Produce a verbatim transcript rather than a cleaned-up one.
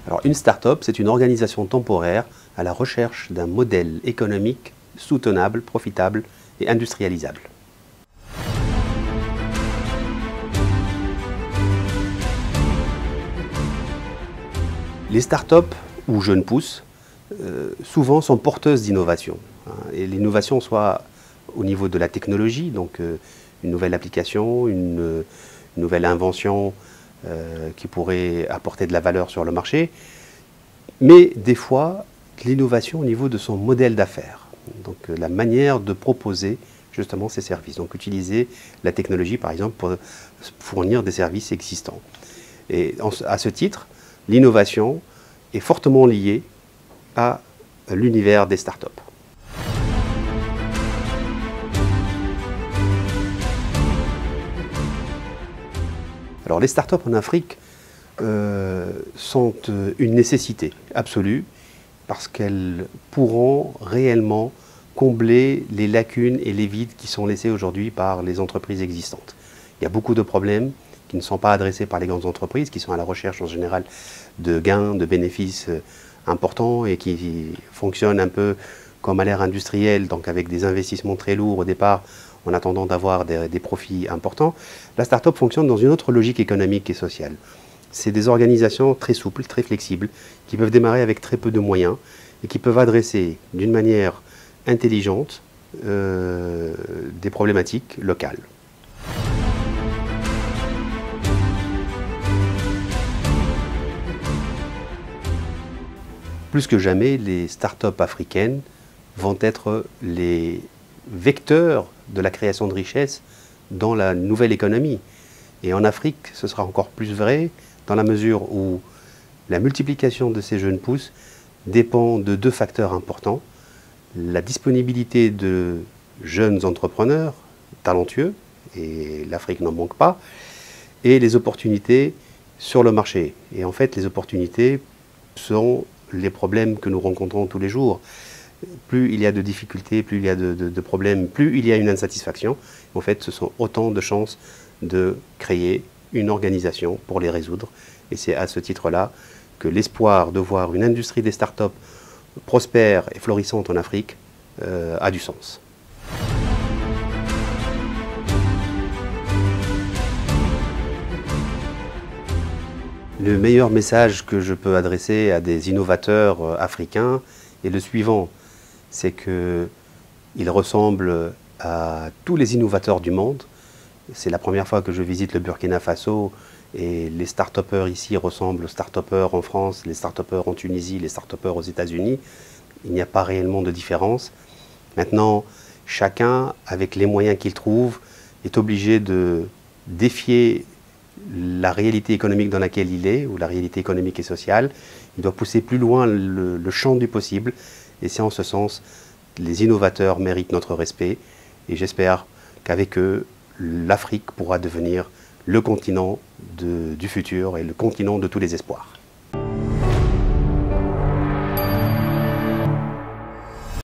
Alors une start-up, c'est une organisation temporaire à la recherche d'un modèle économique soutenable, profitable et industrialisable. Les start-up ou jeunes pousses, euh, souvent sont porteuses d'innovation. Hein, et l'innovation soit au niveau de la technologie, donc euh, une nouvelle application, une, une nouvelle invention euh, qui pourrait apporter de la valeur sur le marché, mais des fois l'innovation au niveau de son modèle d'affaires, donc euh, la manière de proposer justement ces services, donc utiliser la technologie par exemple pour fournir des services existants. Et en, à ce titre, l'innovation est fortement liée à l'univers des startups. Alors les startups en Afrique euh, sont une nécessité absolue parce qu'elles pourront réellement combler les lacunes et les vides qui sont laissés aujourd'hui par les entreprises existantes. Il y a beaucoup de problèmes qui ne sont pas adressés par les grandes entreprises, qui sont à la recherche en général de gains, de bénéfices importants et qui fonctionnent un peu comme à l'ère industrielle, donc avec des investissements très lourds au départ, en attendant d'avoir des, des profits importants. La start-up fonctionne dans une autre logique économique et sociale. C'est des organisations très souples, très flexibles, qui peuvent démarrer avec très peu de moyens et qui peuvent adresser d'une manière intelligente euh, des problématiques locales. Plus que jamais, les start-up africaines vont être les vecteurs de la création de richesses dans la nouvelle économie. Et en Afrique, ce sera encore plus vrai dans la mesure où la multiplication de ces jeunes pousses dépend de deux facteurs importants. La disponibilité de jeunes entrepreneurs talentueux, et l'Afrique n'en manque pas, et les opportunités sur le marché. Et en fait, les opportunités sont les problèmes que nous rencontrons tous les jours. Plus il y a de difficultés, plus il y a de, de, de problèmes, plus il y a une insatisfaction. En fait, ce sont autant de chances de créer une organisation pour les résoudre. Et c'est à ce titre-là que l'espoir de voir une industrie des startups prospère et florissante en Afrique euh, a du sens. Le meilleur message que je peux adresser à des innovateurs africains est le suivant, c'est qu'ils ressemblent à tous les innovateurs du monde. C'est la première fois que je visite le Burkina Faso et les start-upers ici ressemblent aux start-upers en France, les start-upers en Tunisie, les start-upers aux États-Unis. Il n'y a pas réellement de différence. Maintenant, chacun, avec les moyens qu'il trouve, est obligé de défier la réalité économique dans laquelle il est, ou la réalité économique et sociale. Il doit pousser plus loin le, le champ du possible. Et c'est en ce sens, les innovateurs méritent notre respect. Et j'espère qu'avec eux, l'Afrique pourra devenir le continent de, du futur et le continent de tous les espoirs.